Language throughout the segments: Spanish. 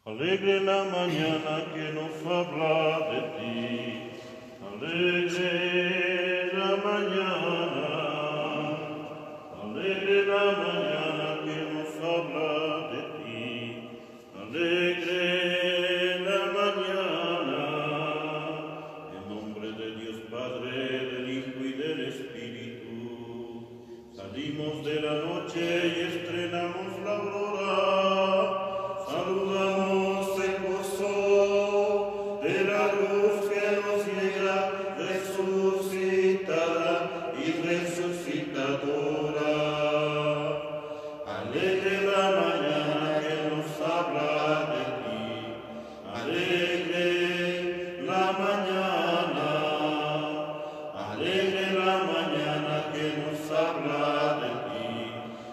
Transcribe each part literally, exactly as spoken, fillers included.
Alegre la mañana que nos habla de ti. Alegre la mañana. Alegre la mañana que nos habla de ti. Alegre la mañana. En nombre de Dios Padre, del Hijo y del Espíritu. Salimos de la noche y estrenamos la aurora. Saludamos el gozo de la luz que nos llega resucitada y resucitadora. Alegre la mañana que nos habla de ti. Alegre la mañana. Alegre la mañana que nos habla de ti.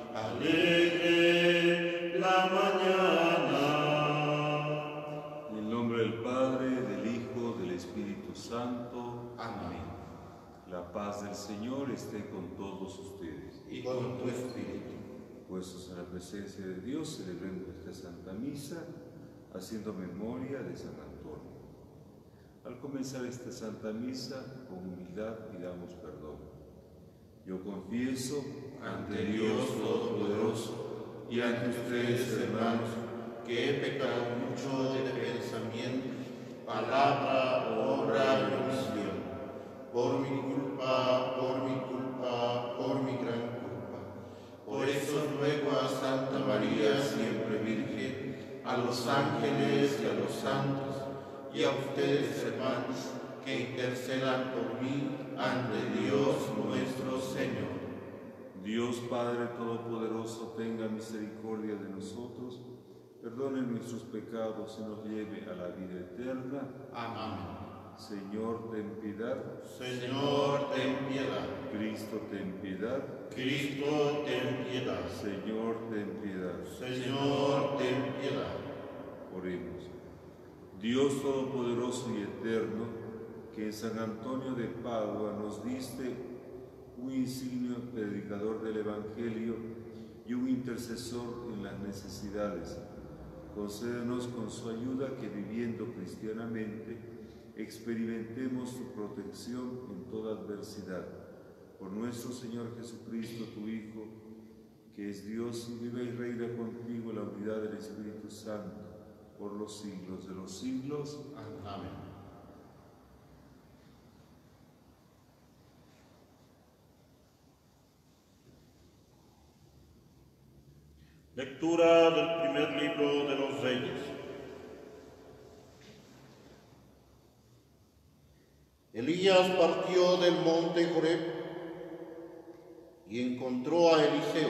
Alegre la mañana. En el nombre del Padre, del Hijo, del Espíritu Santo. Amén. La paz del Señor esté con todos ustedes. Y con tu espíritu. Puestos en la presencia de Dios, celebremos esta Santa Misa, haciendo memoria de San Antonio. Al comenzar esta Santa Misa, con humildad pidamos perdón. Yo confieso Ante Dios Todopoderoso y ante ustedes, hermanos, que he pecado mucho de pensamiento, palabra, obra y omisión, por mi culpa, por mi culpa, por mi gran culpa. Por eso ruego a Santa María, siempre Virgen, a los ángeles y a los santos, y a ustedes, hermanos, que intercedan por mí ante Dios nuestro Señor. Dios Padre Todopoderoso, tenga misericordia de nosotros, perdone nuestros pecados y nos lleve a la vida eterna. Amén. Señor, ten piedad. Señor, ten piedad. Cristo, ten piedad. Cristo, ten piedad. Señor, ten piedad. Señor, ten piedad. Oremos. Dios Todopoderoso y Eterno, que en San Antonio de Padua nos diste un insignio predicador del Evangelio y un intercesor en las necesidades, concédenos con su ayuda que, viviendo cristianamente, experimentemos su protección en toda adversidad. Por nuestro Señor Jesucristo, tu Hijo, que es Dios y vive y reina contigo en la unidad del Espíritu Santo, por los siglos de los siglos. Amén. Lectura del primer libro de los Reyes. Elías partió del monte Joreb y encontró a Eliseo,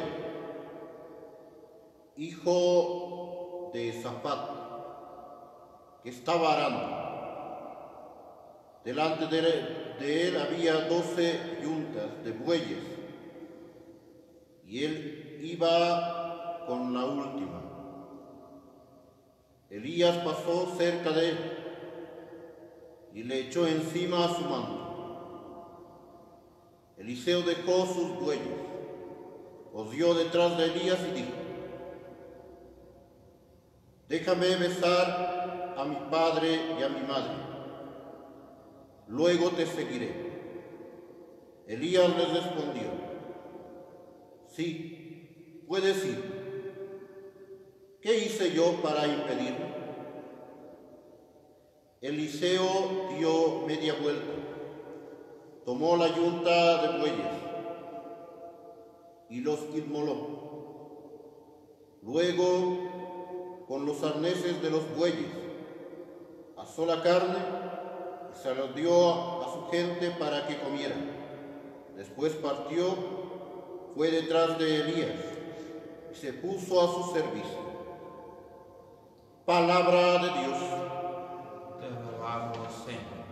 hijo de Safat, que estaba arando. Delante de él, de él había doce yuntas de bueyes, y él iba con la última. Elías pasó cerca de él y le echó encima su manto. Eliseo dejó sus bueyes, odió detrás de Elías y dijo: déjame besar a mi padre y a mi madre, luego te seguiré. Elías les respondió: sí, puedes ir. ¿Qué hice yo para impedirlo? Eliseo dio media vuelta, tomó la yunta de bueyes y los inmoló. Luego, con los arneses de los bueyes, asó la carne y se la dio a su gente para que comiera. Después partió, fue detrás de Elías y se puso a su servicio. Palabra de Dios. Te alabamos, Señor.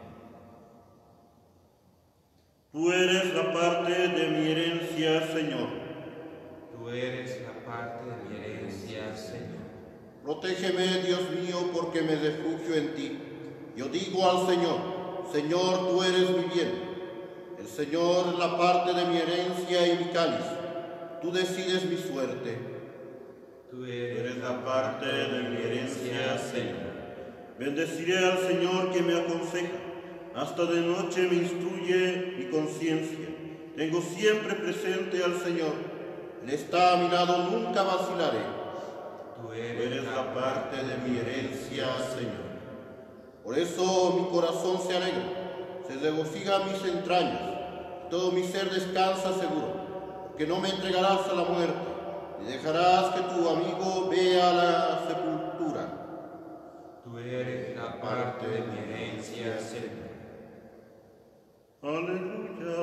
Tú eres la parte de mi herencia, Señor. Tú eres la parte de mi herencia, Señor. Protégeme, Dios mío, porque me refugio en ti. Yo digo al Señor: Señor, tú eres mi bien. El Señor es la parte de mi herencia y mi cáliz. Tú decides mi suerte. Tú eres la parte de mi herencia, Señor. Bendeciré al Señor que me aconseja, hasta de noche me instruye mi conciencia. Tengo siempre presente al Señor, Él está a mi lado, nunca vacilaré. Tú Eres la parte de mi herencia, Señor. Por eso mi corazón se alegra, se regocija mis entrañas, todo mi ser descansa seguro, porque no me entregarás a la muerte, ni dejarás que tu amigo vea la sepultura. Tú eres la parte de mi herencia, Señor. Aleluya,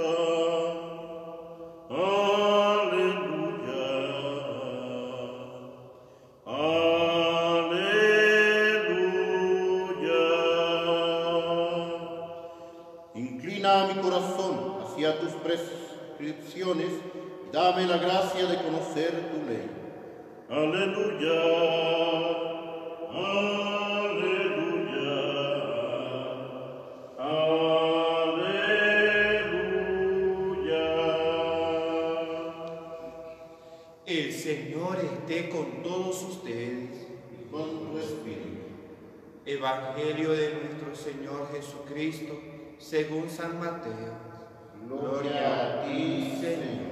aleluya, aleluya. Inclina mi corazón hacia tus prescripciones y dame la gracia de conocer tu ley. Aleluya, aleluya, aleluya. El Señor esté con todos ustedes. Y con tu espíritu. Evangelio de nuestro Señor Jesucristo, según San Mateo. Gloria a ti, Señor.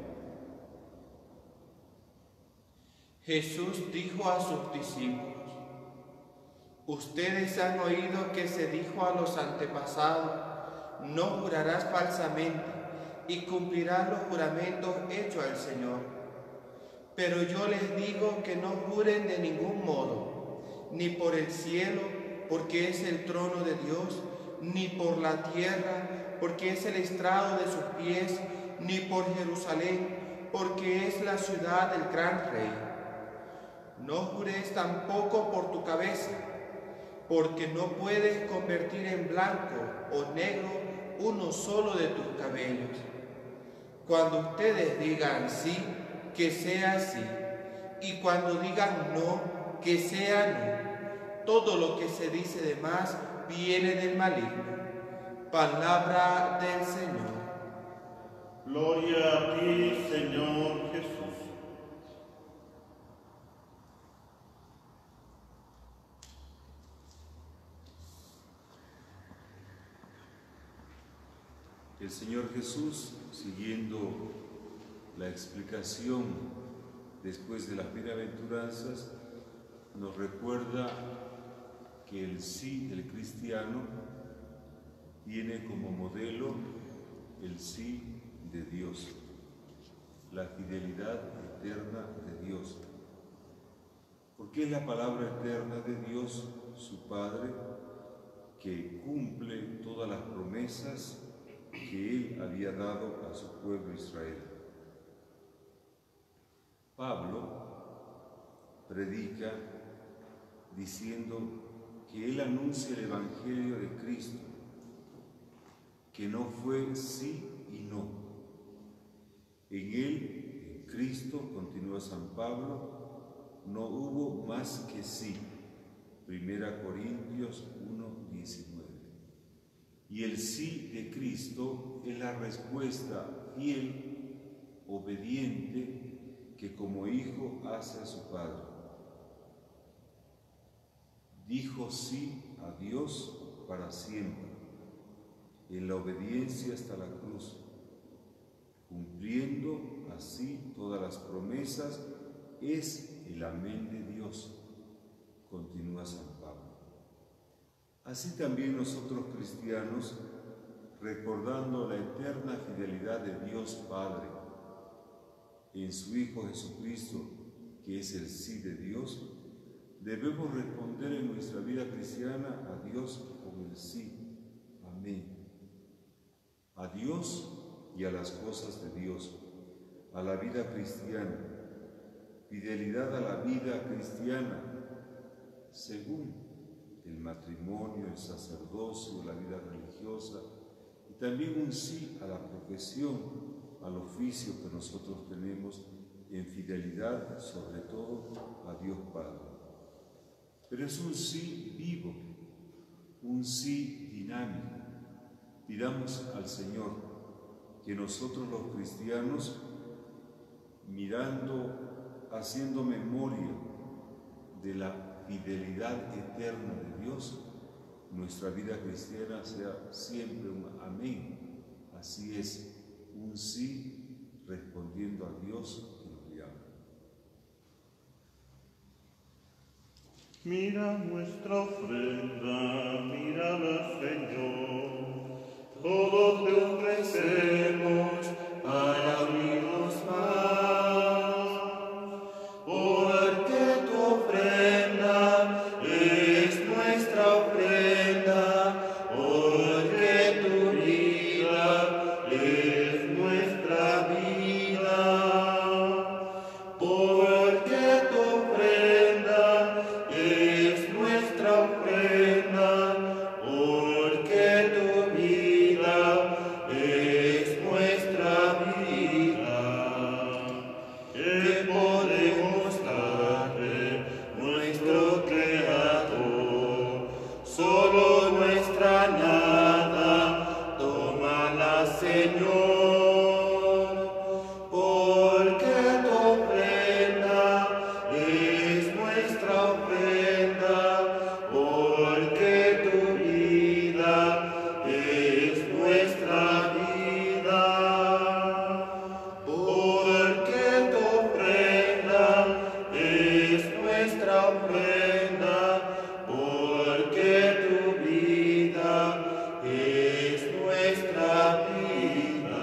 Jesús dijo a sus discípulos: ustedes han oído que se dijo a los antepasados, no jurarás falsamente y cumplirás los juramentos hechos al Señor. Pero yo les digo que no juren de ningún modo, ni por el cielo, porque es el trono de Dios, ni por la tierra, porque es el estrado de sus pies, ni por Jerusalén, porque es la ciudad del gran Rey. No jures tampoco por tu cabeza, porque no puedes convertir en blanco o negro uno solo de tus cabellos. Cuando ustedes digan sí, que sea sí, y cuando digan no, que sea no. Todo lo que se dice de más viene del maligno. Palabra del Señor. Gloria a ti, Señor Jesús. El Señor Jesús, siguiendo la explicación después de las bienaventuranzas, nos recuerda que el sí del cristiano tiene como modelo el sí de Dios, la fidelidad eterna de Dios. Porque es la palabra eterna de Dios, su Padre, que cumple todas las promesas que Él había dado a su pueblo Israel. Pablo predica diciendo que Él anuncia el Evangelio de Cristo, que no fue sí y no. En Él, en Cristo, continúa San Pablo, no hubo más que sí. Primera Corintios uno, diecinueve. Y el sí de Cristo es la respuesta fiel, obediente, que como hijo hace a su Padre. Dijo sí a Dios para siempre, en la obediencia hasta la cruz, cumpliendo así todas las promesas, es el amén de Dios, continúa San Pablo. Así también nosotros cristianos, recordando la eterna fidelidad de Dios Padre en su Hijo Jesucristo, que es el sí de Dios, debemos responder en nuestra vida cristiana a Dios con el sí, amén. A Dios y a las cosas de Dios, a la vida cristiana, fidelidad a la vida cristiana, según el matrimonio, el sacerdocio, la vida religiosa, y también un sí a la profesión, al oficio que nosotros tenemos en fidelidad, sobre todo a Dios Padre. Pero es un sí vivo, un sí dinámico. Pidamos al Señor que nosotros los cristianos, mirando haciendo memoria de la fidelidad eterna de Dios, nuestra vida cristiana sea siempre un amén. Así es, un sí respondiendo a Dios que nos llama. Mira nuestra ofrenda, mírala, Señor. Todo te ofrecemos para unirnos más, porque tu ofrenda es nuestra ofrenda, porque tu vida es nuestra vida, porque tu ofrenda es nuestra ofrenda, porque tu vida es nuestra vida. ¿Qué podemos darte, nuestro Creador? Solo nuestra nada, tómala, Señor, porque tu ofrenda es nuestra ofrenda, porque tu vida es nuestra vida, porque tu ofrenda es nuestra ofrenda, porque tu vida es nuestra vida.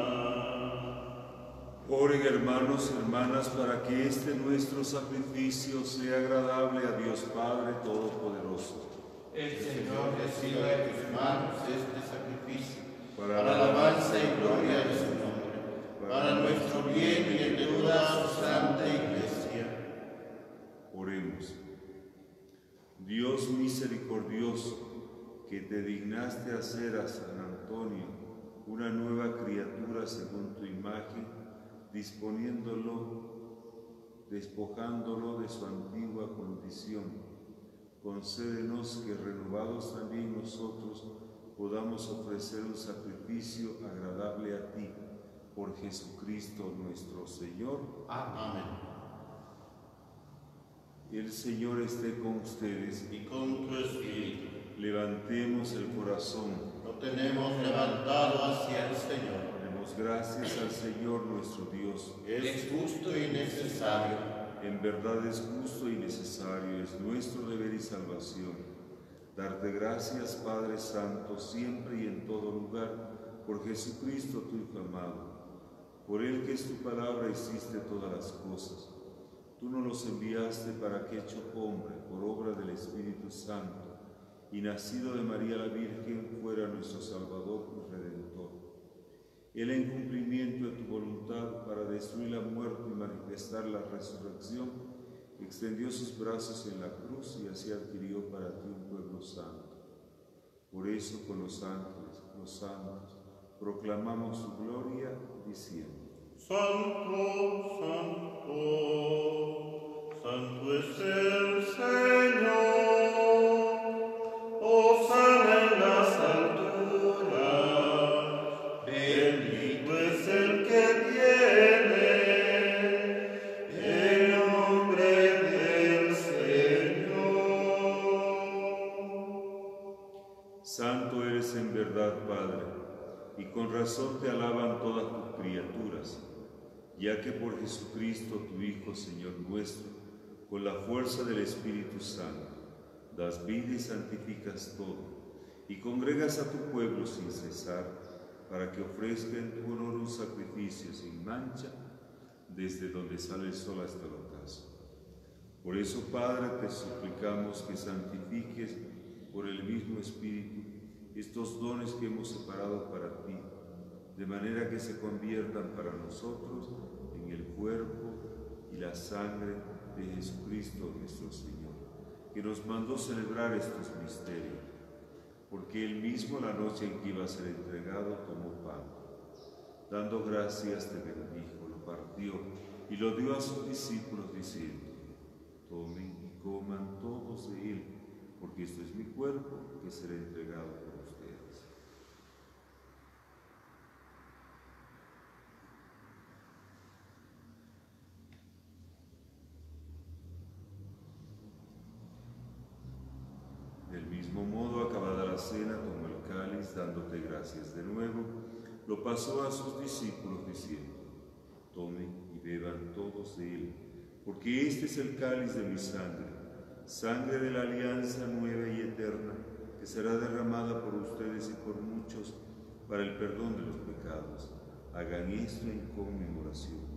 Oren, hermanos y hermanas, para que este nuestro sacrificio sea agradable a Dios Padre Todopoderoso. El Señor reciba de tus manos este sacrificio, Para para la alabanza y gloria de su nombre, para nuestro bien y el de toda su santa Iglesia. Oremos. Dios misericordioso, que te dignaste hacer a San Antonio una nueva criatura según tu imagen, disponiéndolo, despojándolo de su antigua condición, concédenos que renovados también nosotros podamos ofrecer un sacrificio agradable a ti, por Jesucristo nuestro Señor. Amén. El Señor esté con ustedes. Y con tu espíritu Levantemos el corazón. lo tenemos levantado hacia el Señor. Demos gracias al Señor nuestro Dios. Es justo y necesario. En verdad es justo y necesario, es nuestro deber y salvación. Darte gracias, Padre Santo, siempre y en todo lugar, por Jesucristo tu Hijo amado. Por Él, que es tu palabra, hiciste todas las cosas. Tú nos los enviaste para que, hecho hombre, por obra del Espíritu Santo, y nacido de María la Virgen, fuera nuestro Salvador y Redentor. Él, en cumplimiento de tu voluntad, para destruir la muerte y manifestar la resurrección, extendió sus brazos en la cruz y así adquirió para ti un pueblo santo. Por eso, con los ángeles, los santos, proclamamos su gloria, diciendo: Santo, santo, santo es el Señor, hosana en las alturas, bendito es el que viene en nombre del Señor. Santo eres en verdad, Padre, y con razón te alaban todas tus criaturas, ya que por Jesucristo, tu Hijo, Señor nuestro, con la fuerza del Espíritu Santo, das vida y santificas todo, y congregas a tu pueblo sin cesar, para que ofrezca en tu honor un sacrificio sin mancha, desde donde sale el sol hasta el ocaso. Por eso, Padre, te suplicamos que santifiques por el mismo Espíritu estos dones que hemos separado para ti, de manera que se conviertan para nosotros en el cuerpo y la sangre de Jesucristo nuestro Señor, que nos mandó celebrar estos misterios, porque Él mismo, la noche en que iba a ser entregado, tomó pan. Dando gracias, te bendijo, lo partió y lo dio a sus discípulos, diciendo: tomen y coman todos de él, porque esto es mi cuerpo que será entregado por ustedes. mismo modo, acabada la cena, tomó el cáliz, dándote gracias de nuevo, lo pasó a sus discípulos diciendo: tomen y beban todos de él, porque este es el cáliz de mi sangre, sangre de la alianza nueva y eterna, que será derramada por ustedes y por muchos para el perdón de los pecados. Hagan esto en conmemoración mía.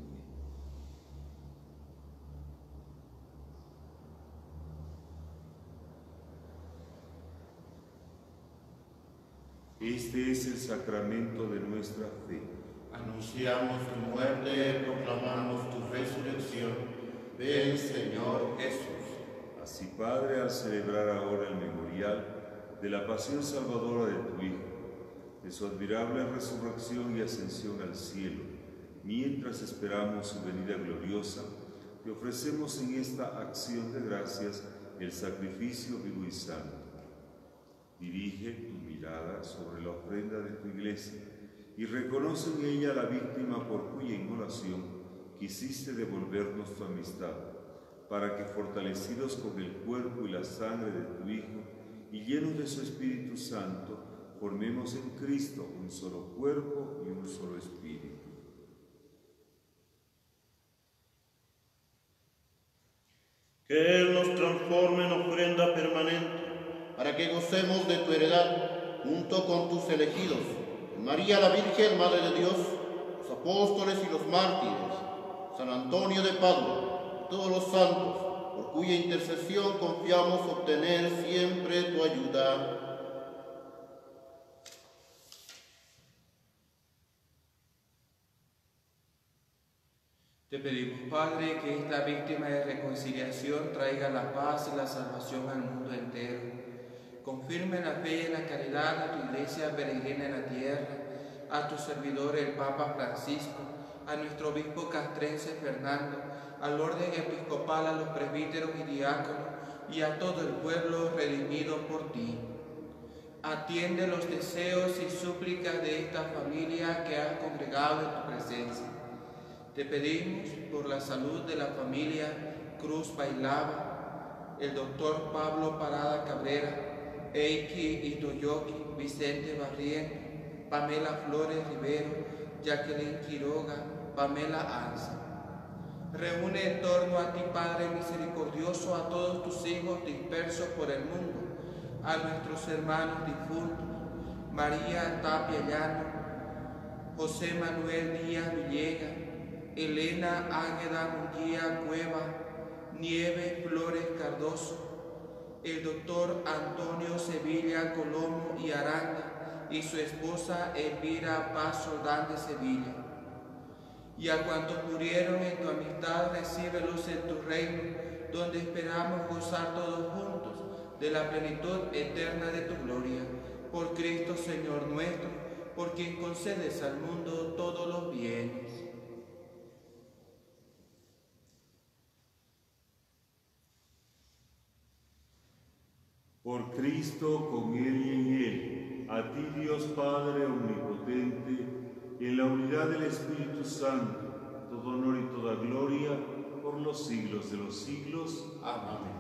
Este es el sacramento de nuestra fe. Anunciamos tu muerte, proclamamos tu resurrección. Ven, Señor Jesús. Así, Padre, al celebrar ahora el memorial de la pasión salvadora de tu Hijo, de su admirable resurrección y ascensión al cielo, mientras esperamos su venida gloriosa, te ofrecemos en esta acción de gracias el sacrificio vivo y santo. Dirige tu mirada sobre la ofrenda de tu iglesia y reconoce en ella la víctima por cuya inmolación quisiste devolvernos tu amistad, para que, fortalecidos con el cuerpo y la sangre de tu Hijo y llenos de su Espíritu Santo, formemos en Cristo un solo cuerpo y un solo espíritu. Que Él nos transforme en ofrenda permanente, para que gocemos de tu heredad, junto con tus elegidos, María la Virgen, Madre de Dios, los apóstoles y los mártires, San Antonio de Padua, y todos los santos, por cuya intercesión confiamos obtener siempre tu ayuda. Te pedimos, Padre, que esta víctima de reconciliación traiga la paz y la salvación al mundo entero. Confirme la fe y la caridad a tu iglesia peregrina en la tierra, a tu servidor el Papa Francisco, a nuestro obispo castrense Fernando, al orden episcopal, a los presbíteros y diáconos, y a todo el pueblo redimido por ti. Atiende los deseos y súplicas de esta familia que has congregado en tu presencia. Te pedimos por la salud de la familia Cruz Bailaba, el doctor Pablo Parada Cabrera, Eiki Itoyoki, Vicente Barriento, Pamela Flores Rivero, Jacqueline Quiroga, Pamela Anza. Reúne en torno a ti, Padre misericordioso, a todos tus hijos dispersos por el mundo, a nuestros hermanos difuntos, María Tapia Llano, José Manuel Díaz Villegas, Elena Águeda Munguía Cueva, Nieves Flores Cardoso, el doctor Antonio Sevilla Colomo y Aranda y su esposa Elvira Paz Soldán de Sevilla. Y a cuantos murieron en tu amistad, recíbelos en tu reino, donde esperamos gozar todos juntos de la plenitud eterna de tu gloria. Por Cristo Señor nuestro, por quien concedes al mundo todos los bienes. Por Cristo, con Él y en Él, a ti Dios Padre omnipotente, en la unidad del Espíritu Santo, todo honor y toda gloria por los siglos de los siglos. Amén.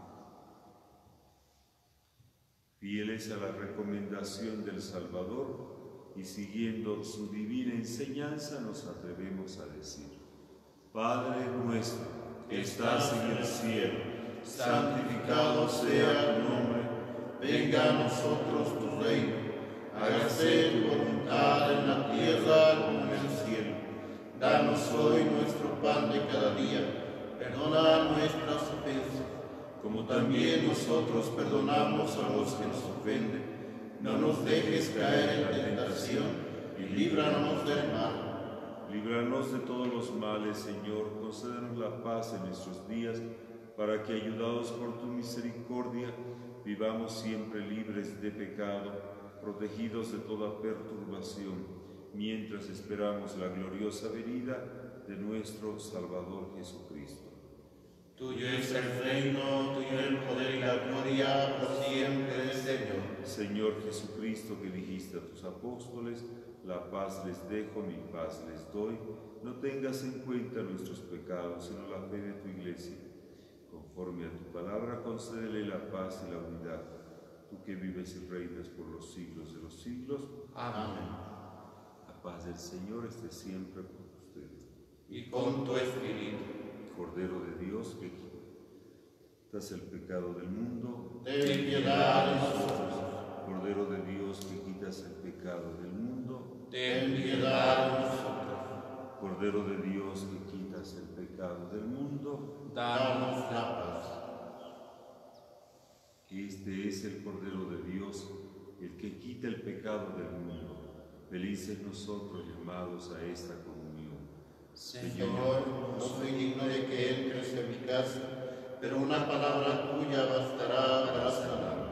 Fieles a la recomendación del Salvador y siguiendo su divina enseñanza, nos atrevemos a decir: Padre nuestro, que estás en el cielo, santificado sea tu nombre, venga a nosotros tu reino, hágase tu voluntad en la tierra como en el cielo. Danos hoy nuestro pan de cada día, perdona nuestras ofensas, como también nosotros perdonamos a los que nos ofenden. No nos dejes caer en la tentación y líbranos del mal. Líbranos de todos los males, Señor, concédenos la paz en nuestros días, para que, ayudados por tu misericordia, vivamos siempre libres de pecado, protegidos de toda perturbación, mientras esperamos la gloriosa venida de nuestro Salvador Jesucristo. Tuyo es el reino, tuyo el poder y la gloria por siempre, Señor. Señor Jesucristo, que dijiste a tus apóstoles: la paz les dejo, mi paz les doy, no tengas en cuenta nuestros pecados, sino la fe de tu iglesia. Conforme a tu palabra, concédele la paz y la unidad, tú que vives y reinas por los siglos de los siglos. Amén. La paz del Señor esté siempre con ustedes. Y con tu espíritu. Cordero de Dios, que quitas el pecado del mundo, ten piedad de nosotros. Cordero de Dios, que quitas el pecado del mundo, Ten piedad de nosotros. Cordero de Dios, que quitas el pecado del mundo, Danos la paz. este es el Cordero de Dios, el que quita el pecado del mundo. Felices nosotros llamados a esta comunión. Señor, no soy digno de que entres en mi casa, pero una palabra tuya bastará para sanarme.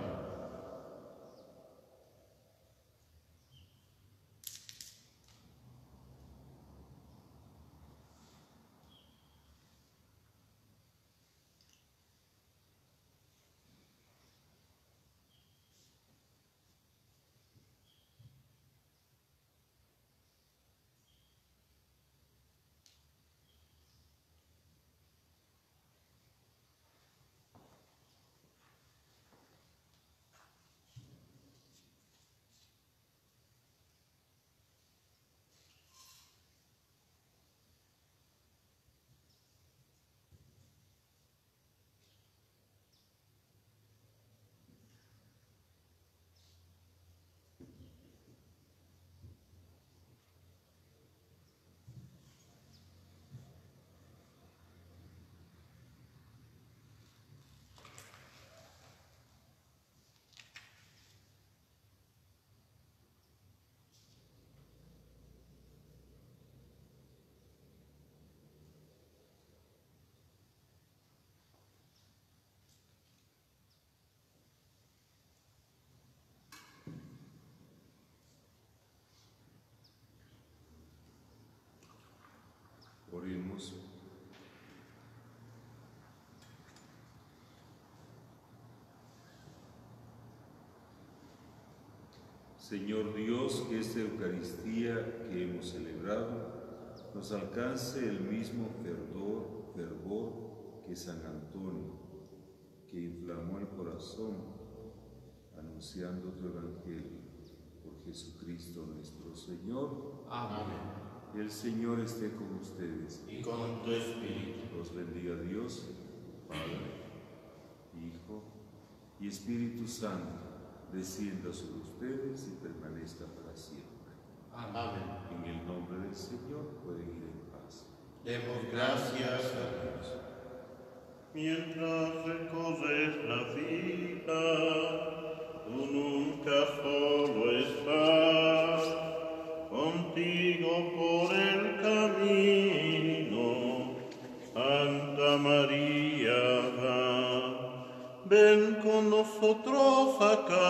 Oremos. Señor Dios, que esta Eucaristía que hemos celebrado nos alcance el mismo fervor, fervor que San Antonio, que inflamó el corazón anunciando tu Evangelio. Por Jesucristo nuestro Señor. Amén. El Señor esté con ustedes. Y con tu espíritu. Los bendiga Dios, Padre, Hijo y Espíritu Santo, descienda sobre ustedes y permanezca para siempre. Amén. En el nombre del Señor pueden ir en paz. Demos gracias a Dios. Mientras recorres la vida, tú nunca solo estás, contigo por el camino, Santa María, ven con nosotros acá.